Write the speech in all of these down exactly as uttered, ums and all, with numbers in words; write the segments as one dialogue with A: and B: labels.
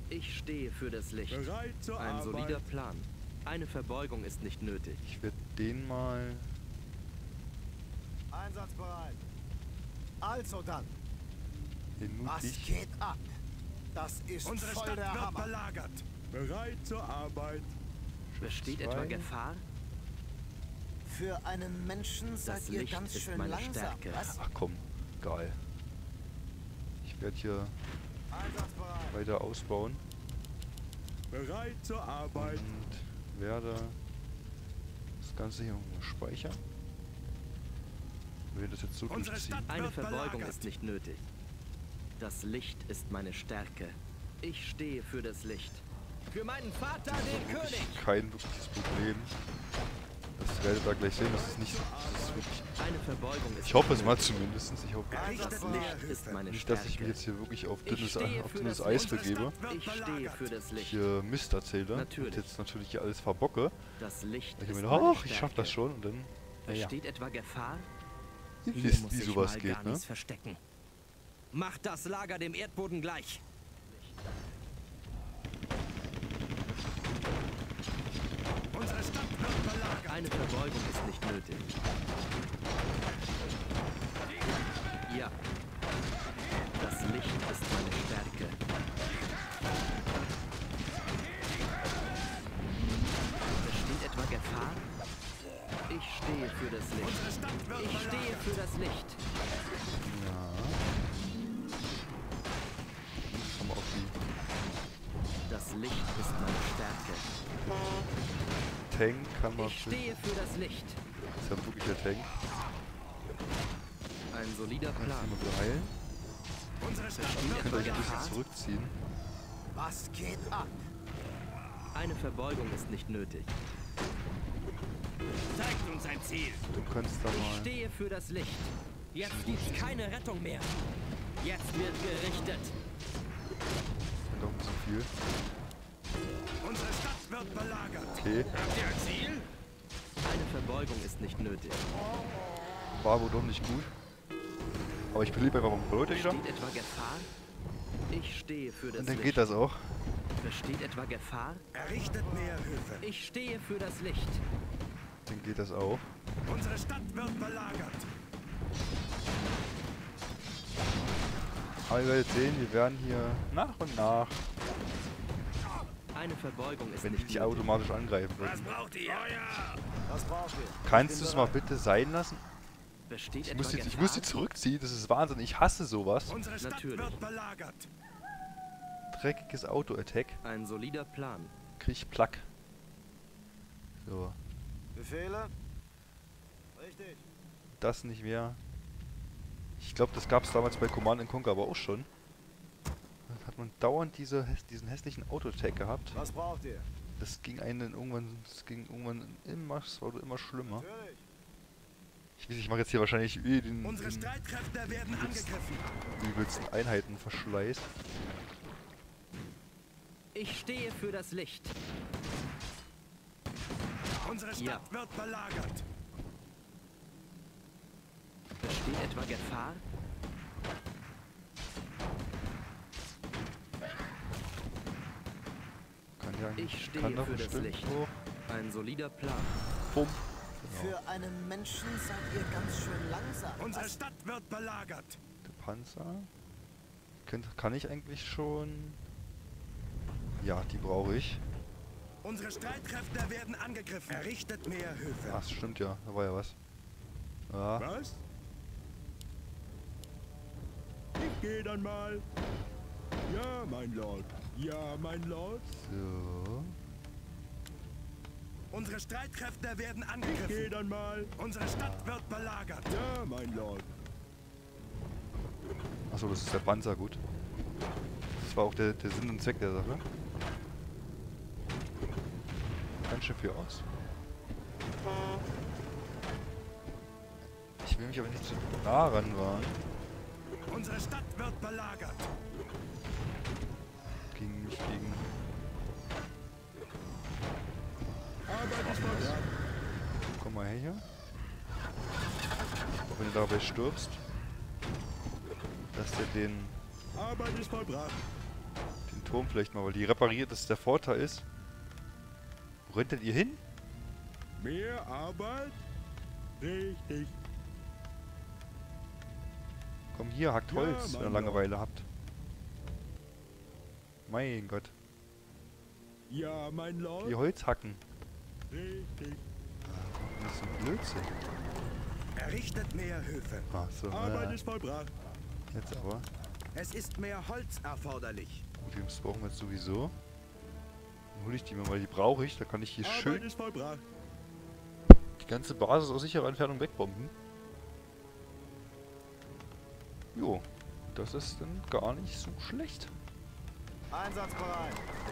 A: Ich stehe für das Licht.
B: Bereit zur
A: Ein
B: Arbeit.
A: solider Plan. Eine Verbeugung ist nicht nötig.
C: Ich werde den mal...
D: Einsatzbereit. Also dann, was
C: Mutig.
D: geht ab? Das ist
B: Unsere
D: voll
B: Stadt
D: der
B: wird
D: Hammer.
B: belagert. Bereit zur Arbeit.
A: Besteht
C: zwei.
A: etwa Gefahr?
D: Für einen Menschen seid
A: Das
D: ihr
A: Licht
D: ganz
A: ist
D: schön
A: meine
D: langsam,
A: Stärke.
D: was?
C: Ach komm, geil. Ich werde hier
D: Einsatzbereit.
C: weiter ausbauen
B: Bereit zur Arbeit.
C: und werde das Ganze hier irgendwo speichern. Ich will das jetzt so
B: Unsere
C: durchziehen.
B: Stadt
A: Eine
B: wird
A: Verbeugung
B: belagert.
A: ist nicht nötig. Das Licht ist meine Stärke. Ich stehe für das Licht. Für meinen Vater, den König!
C: Kein wirkliches Problem. Das werdet ihr gleich sehen, das ist nicht... Das ist wirklich,
A: Eine Verbeugung ist
C: ich hoffe es
A: nicht
C: mal
A: nötig.
C: zumindest. Ich hoffe
A: Das
B: Errichtet
A: Licht
B: Lehrhöfe.
A: ist meine
C: nicht,
A: Stärke.
C: dass ich mich jetzt hier wirklich auf
A: Ich
C: dünnes,
A: stehe
C: auf
A: für
C: dünnes
A: das
C: Eis
A: Licht.
C: begebe.
B: Wird
A: Ich stehe
B: belagert.
A: für das
C: Ich
A: Licht.
C: hier Mist erzähle
A: Natürlich.
C: und jetzt natürlich hier alles verbocke.
A: Das Licht
C: Weil ich
A: ist
C: mir
A: meine
C: gedacht, ach, ich schaff
A: Stärke.
C: das schon und dann... Naja,
A: Besteht etwa Gefahr?
C: ihr
A: Hier
C: wisst,
A: muss
C: wie
A: sich
C: sowas
A: mal
C: geht,
A: gar
C: ne?
A: nichts verstecken. Macht das Lager dem Erdboden gleich.
B: Unsere Stadt wird belagert.
A: Eine Verbeugung ist nicht nötig. Ja. Das Licht ist meine Stärke. Besteht etwa Gefahr? Ich stehe für das Licht.
B: Unsere Stadt wird
A: Ich stehe
B: belagert.
A: für das Licht.
C: Ja. Komm auf die
A: Das Licht ist meine Stärke.
C: Tank kann man...
A: Ich stehe für das Licht.
C: Das ist ja wirklich der Tank.
A: Ein solider
C: Kannst
A: Plan.
C: du mal beeilen?
B: Unsere Stadt
A: Besteht
B: wird
C: Könnt ihr euch ein bisschen
A: Gefahr?
C: zurückziehen.
D: Was geht ab?
A: Eine Verbeugung ist nicht nötig.
B: Zeigt uns ein Ziel.
C: Du kannst da
A: Ich
C: mal...
A: stehe für das Licht. Jetzt gibt's keine Rettung mehr. Jetzt wird gerichtet.
C: Und auch zu viel.
B: Unsere Stadt wird belagert.
C: Okay,
B: Habt ihr ein Ziel?
A: Eine Verbeugung ist nicht nötig.
C: war wohl doch nicht gut. Aber ich beliebe einfach mal ein paar Leute wieder.
A: Besteht etwa Gefahr? Ich stehe für das
C: Und dann
A: Licht.
C: geht das auch.
A: Besteht etwa Gefahr?
B: Errichtet Lehrhöfe.
A: Ich stehe für das Licht.
C: Dann geht das auch.
B: Unsere Stadt wird belagert.
C: Aber ihr werdet sehen, wir werden hier nach und nach
A: Eine Verbeugung ist
C: wenn ich
A: nicht
C: dich
A: nötig.
C: automatisch angreifen
B: Was
C: würde.
B: braucht ihr? Feuer!
D: Was braucht ihr?
C: Kannst du es mal bitte sein lassen?
A: Besteht
C: Ich
A: etwa
C: muss, die,
A: Gefahr?
C: ich muss die zurückziehen, das ist Wahnsinn. Ich hasse sowas.
B: Unsere Stadt
A: Natürlich.
B: wird belagert.
C: Dreckiges Auto-Attack.
A: Ein solider Plan.
C: Krieg ich Plack. So,
D: Befehle? Richtig.
C: das nicht mehr. Ich glaube, das gab es damals bei Command and Conquer aber auch schon. Da hat man dauernd diese, häss- diesen hässlichen Auto-Attack gehabt.
D: Was braucht ihr?
C: Das ging einen irgendwann, das ging irgendwann immer, es wurde immer schlimmer.
D: Natürlich.
C: Ich weiß, ich mache jetzt hier wahrscheinlich eh den,
B: Unsere
C: den
B: Streitkräfte werden
C: übelsten,
B: angegriffen.
C: übelsten Einheitenverschleiß.
A: Ich stehe für das Licht.
B: Unsere Stadt
A: Ja.
B: wird belagert.
A: Besteht etwa Gefahr?
C: Kann ja
A: Ich stehe
C: kann doch
A: für das
C: bestimmt
A: Licht.
C: hoch.
A: Ein solider Plan.
C: Pump.
D: Für einen Menschen seid ihr ganz schön langsam.
B: Unsere
D: was?
B: Stadt wird belagert.
C: Der Panzer. Könnt, kann ich eigentlich schon... Ja, die brauche ich.
B: Unsere Streitkräfte werden angegriffen. Errichtet Mehrhöfe.
C: Ach, stimmt ja. Da war ja was. Ja.
B: Was?
E: Ich gehe dann mal. Ja, mein Lord. Ja, mein Lord.
C: So.
B: Unsere Streitkräfte werden
E: Ich gehe
B: angegriffen.
E: dann mal.
B: Unsere Stadt wird belagert.
E: Ja, mein Lord.
C: Achso, das ist der Panzer, gut. Das war auch der, der Sinn und Zweck der Sache. Ganz schön viel aus. Ich will mich aber nicht zu nah ranwagen.
B: Unsere Stadt wird belagert.
C: Gegen mich, gegen...
E: Arbeit ist vollbracht.
C: Komm mal her hier. Auch wenn du dabei stirbst. Dass der den,
E: Arbeit ist vollbracht.
C: den Turm vielleicht mal, weil die repariert, dass der Vorteil ist. Wo rennt denn ihr hin?
E: Mehr Arbeit? Richtig.
C: Komm hier, hackt
E: Ja,
C: Holz, wenn ihr
E: Mann,
C: Langeweile habt. Mein Gott.
E: Ja, mein Lord.
C: Die Holz hacken.
E: Richtig.
C: Das ist ein Blödsinn.
B: Errichtet mehr Höfe.
C: Ach so,
E: Arbeit
C: äh,
E: ist vollbracht.
C: jetzt aber.
B: Es ist mehr Holz erforderlich.
C: Die Jungs brauchen wir jetzt sowieso. Dann hole ich die mal, weil die brauche ich. Da kann ich hier
E: Arbeit
C: schön
E: ist vollbracht.
C: die ganze Basis aus sicherer Entfernung wegbomben. Jo, das ist dann gar nicht so schlecht.
D: Einsatzbereit.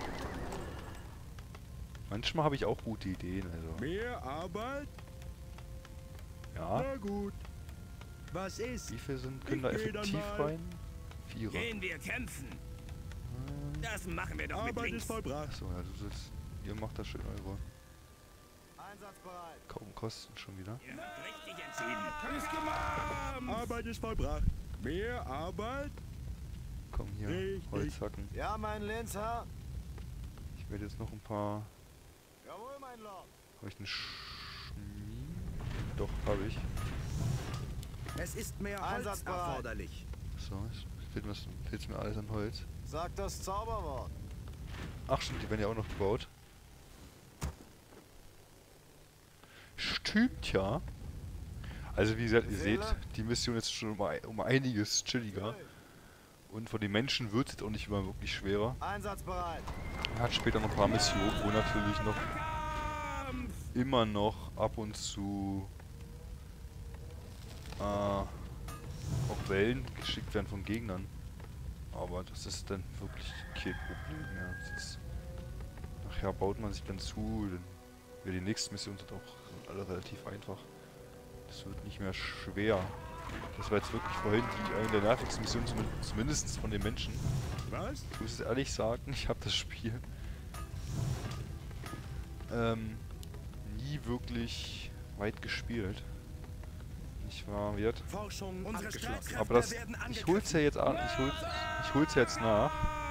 C: Manchmal habe ich auch gute Ideen, also.
E: Mehr Arbeit?
C: Ja.
E: Na gut. Was ist?
C: Wie viel sind, können
E: Ich
C: da
E: geh dann
C: effektiv
E: mal.
C: rein? Vierer.
F: Gehen wir kämpfen. Das machen wir doch mit
E: Arbeit
F: links.
E: ist vollbracht.
C: Achso, ja, du sitzt. Ihr macht das schön eure
D: Einsatzbereit.
C: kaum Kosten schon wieder.
F: Ihr habt richtig entschieden.
E: Arbeit ist vollbracht. Mehr Arbeit?
C: Komm hier,
E: Richtig.
C: Holz hacken.
D: Ja, mein Lehnsherr.
C: Ich werde jetzt noch ein paar.
D: Jawohl, mein Lord.
C: Habe ich einen Schmied? Doch, habe ich.
B: Es ist mehr Holz
D: Einsatzbereit.
B: erforderlich.
C: So, jetzt fehlt mir's- fehlt's mir alles an Holz.
D: Sag das Zauberwort.
C: Ach stimmt, die werden ja auch noch gebaut. Stimmt ja. Also wie gesagt, ihr seht,
D: Befehle?
C: die Mission ist schon um, ein- um einiges chilliger. Und von den Menschen wird es jetzt auch nicht immer wirklich schwerer.
D: Einsatzbereit.
C: Man hat später noch ein paar Missionen, wo natürlich noch immer noch ab und zu äh, auch Wellen geschickt werden von Gegnern. Aber das ist dann wirklich kein Problem mehr. Das ist, nachher baut man sich dann zu, dann ja, die nächsten Missionen sind auch alle relativ einfach. Das wird nicht mehr schwer. Das war jetzt wirklich vorhin die eine der nervigsten Missionen, zumindest, zumindest von den Menschen.
E: Was?
C: Ich muss es ehrlich sagen, ich habe das Spiel ähm, nie wirklich weit gespielt. Ich war wert.
B: Forschung
F: Unsere
B: abgeschlossen.
F: Streitkräfte
C: Aber das,
F: werden
C: ich hol's ja jetzt an, ich hol's, ich hol's ja jetzt nach.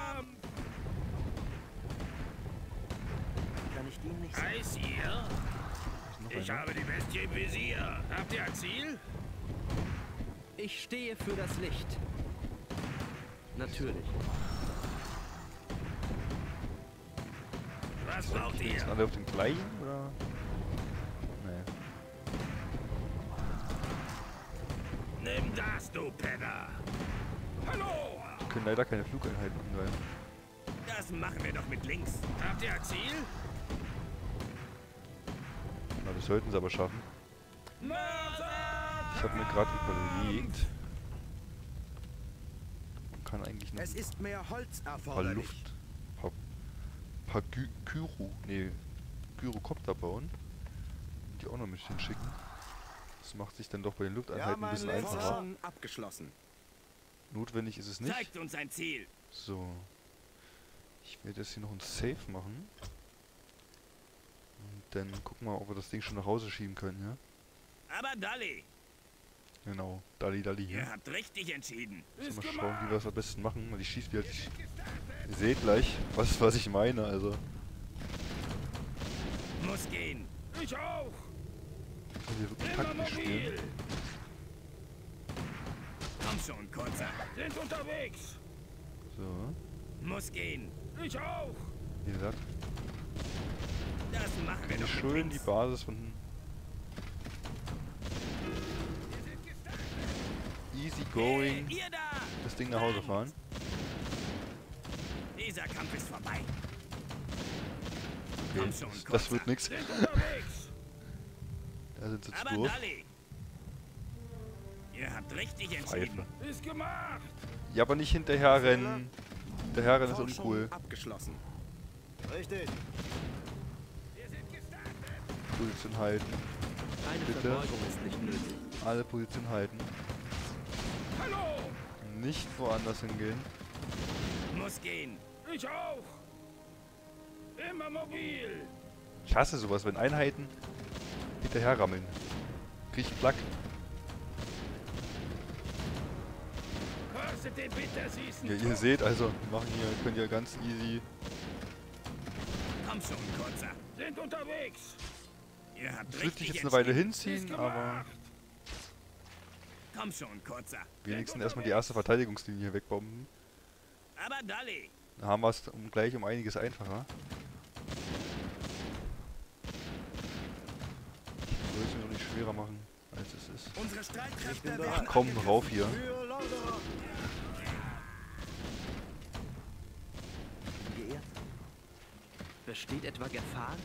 D: Kann ich dienen nicht sagen.
F: Heiß ihr?
C: Noch
F: Ich
C: einer.
F: habe die Bestie im Visier. Habt ihr ein Ziel?
A: Ich stehe für das Licht. Natürlich.
F: Was braucht
C: Sind
F: ihr?
C: jetzt alle auf dem gleichen oder? Nee.
F: Nimm das, du Penner. Hallo!
C: Die können leider keine Flugeinheiten angreifen.
F: Das machen wir doch mit links. Habt ihr ein Ziel?
C: Na, das sollten sie aber schaffen. Ich habe mir gerade überlegt. Man kann eigentlich noch
B: Es
C: ein
B: ist mehr Holz
C: paar
B: erforderlich.
C: Luft... paar, paar Gy Gyro... nee... Gyrocopter bauen. Die auch noch mit hinschicken. Das macht sich dann doch bei den Lufteinheiten ein
D: mein
C: bisschen
D: Lieber.
C: einfacher.
B: Forschung abgeschlossen.
C: Notwendig ist es nicht.
F: Zeigt uns ein Ziel.
C: So. Ich werde jetzt hier noch ein Safe machen. Und dann gucken wir, ob wir das Ding schon nach Hause schieben können, ja?
F: Aber Dolly,
C: Genau. Dalli Dalli
F: ihr
C: hier.
F: habt richtig entschieden.
C: Müssen wir schauen, wie wir es am besten machen. Und ich schieße wieder. Ihr seht gleich, was, was ich meine, also.
F: Muss gehen. Ich auch.
C: Ich will hier wirklich taktisch spielen.
F: Komm schon, Kurzer. Sind unterwegs.
C: So.
F: Muss gehen. Ich auch.
C: Wie gesagt,
F: Das machen wir
C: kann
F: doch
C: ich
F: mit
C: schön die
F: links.
C: Basis von easy going
F: Hey, ihr da!
C: das Ding nach Hause fahren.
F: Dieser Kampf ist vorbei.
C: Okay,
F: Komm schon,
C: das, das
F: Kurzer.
C: wird nix.
F: Sind unterwegs.
C: Da sind sie zu
F: Aber
C: doof.
F: Dolly, ihr habt richtig
C: Pfeife.
F: entschieden. Ist gemacht.
C: Ja, aber nicht hinterher rennen. Hinterher rennen ist
B: Forschung
C: uncool.
B: abgeschlossen.
D: Richtig.
F: Wir sind gestartet.
C: Position halten.
A: Eine
C: Bitte?
A: Verbeugung ist nicht nötig.
C: Alle Position halten.
F: Hallo.
C: Nicht woanders hingehen.
F: Muss gehen. Ich auch. Immer mobil.
C: Ich hasse sowas, wenn Einheiten hinterher rammeln. Krieg ich Plack.
F: Was Lasset den Bittersüßen.
C: Ja, ihr seht also, wir machen hier, könnt ihr ganz easy.
F: Komm schon, Kurzer. Sind unterwegs. Ihr habt
C: Das wird
F: richtig
C: sich jetzt eine Weile
F: entschieden.
C: hinziehen,
F: Ist
C: aber
F: gemacht. Komm schon, Kurzer.
C: wenigstens erstmal die erste Verteidigungslinie hier wegbomben.
F: Aber Dolly.
C: Dann haben wir es um, gleich um einiges einfacher. Ich will es mir noch nicht schwerer machen, als es ist.
B: Unsere Streitkräfte
D: bin
B: werden
C: Ach komm,
B: angegriffen.
C: rauf hier.
D: Für London.
A: Geehrt. Besteht etwa Gefahr?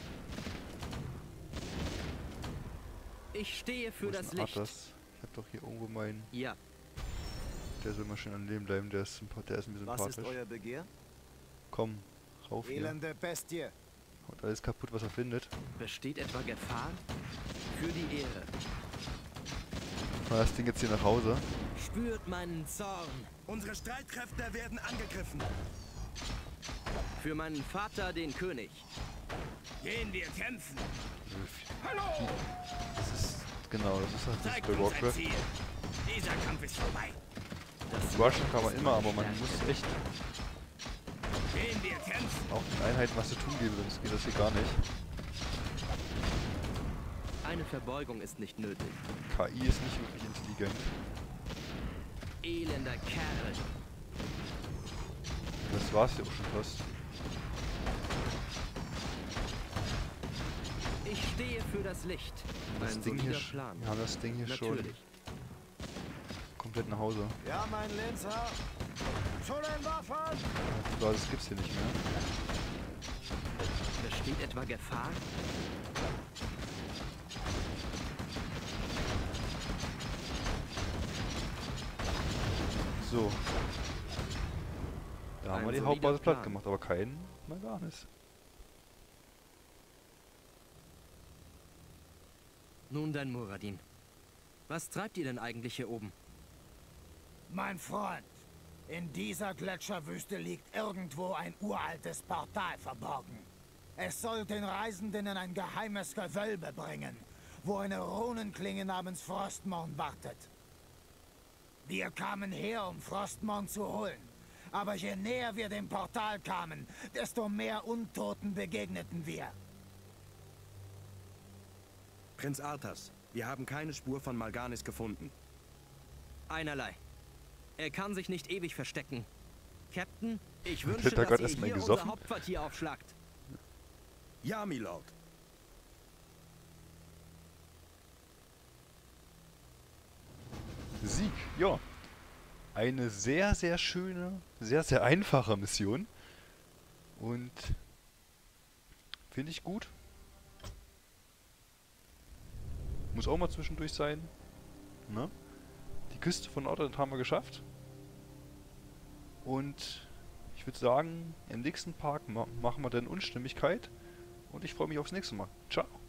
A: Ich stehe für
C: Wo ist
A: das
C: denn
A: Licht.
C: Atlas? Ich hab doch hier irgendwo meinen.
A: Ja,
C: Der soll mal schön an Leben bleiben, der ist, sympa- der ist mir
D: Was ist
C: sympathisch.
D: euer Begehr?
C: Komm, rauf hier.
D: Elende Bestie.
C: Haut alles kaputt, was er findet.
A: besteht etwa Gefahr? Für die Ehre.
C: Fahr das Ding jetzt hier nach Hause.
A: Spürt meinen Zorn.
B: Unsere Streitkräfte werden angegriffen.
A: Für meinen Vater, den König.
F: Gehen wir kämpfen.
C: Hallo! Das ist, genau, das ist halt das
F: Zeigt
C: bei
F: uns ein
C: Warcraft.
F: Ziel. Dieser Kampf ist vorbei.
A: Das
C: Rushen kann man
A: ist
C: immer,
A: meine
C: aber man
A: Stärke.
C: muss echt
F: Gehen wir kämpfen.
C: auch den Einheiten was zu tun geben, sonst geht das hier gar nicht.
A: Eine Verbeugung ist nicht nötig.
C: K I ist nicht wirklich intelligent.
A: Elender Kerl.
C: Das war's ja auch schon fast.
A: Ich stehe für das Licht.
C: Das
A: Ein
C: Ding hier,
A: solider
C: sch-
A: Plan.
C: wir haben das Ding hier schon
A: Natürlich.
C: komplett nach Hause.
D: Ja, mein Lenzherr. Zu den Waffen!
C: Die Basis gibt's hier nicht mehr.
A: Besteht etwa Gefahr?
C: So. Da haben
A: Ein
C: wir die
A: solider
C: Hauptbasis platt
A: Plan.
C: gemacht, aber keinen Maganis.
A: Nun dann, Muradin. Was treibt ihr denn eigentlich hier oben?
G: Mein Freund, in dieser Gletscherwüste liegt irgendwo ein uraltes Portal verborgen. Es soll den Reisenden in ein geheimes Gewölbe bringen, wo eine Runenklinge namens Frostmorn wartet. Wir kamen her, um Frostmorn zu holen. Aber je näher wir dem Portal kamen, desto mehr Untoten begegneten wir.
B: Prinz Arthas, wir haben keine Spur von Mal'Ganis gefunden.
A: Einerlei. Er kann sich nicht ewig verstecken. Captain, ich
C: Hat
A: wünsche,
C: der Gott
A: dass
C: erst
A: ihr
C: mal
A: hier unser
C: gesoffen?
A: Hauptquartier aufschlagt.
B: Ja, Milord.
C: Sieg, ja. Eine sehr, sehr schöne, sehr, sehr einfache Mission. Und finde ich gut. Muss auch mal zwischendurch sein. Ne? Die Küste von Nordrhein haben wir geschafft. Und ich würde sagen, im nächsten Part ma machen wir dann Unstimmigkeit. Und ich freue mich aufs nächste Mal. Ciao.